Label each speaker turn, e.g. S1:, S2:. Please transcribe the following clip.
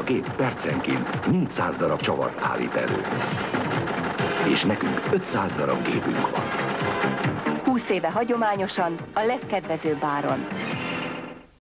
S1: gép percenként 400 darab csavart állít elő. És nekünk 500 darab gépünk van.
S2: 20 éve hagyományosan a legkedvezőbb áron.